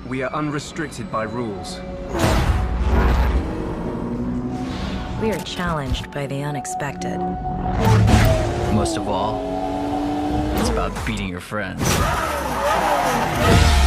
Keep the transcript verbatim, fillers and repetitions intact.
We are unrestricted by rules. We are challenged by the unexpected. Most of all, it's about beating your friends.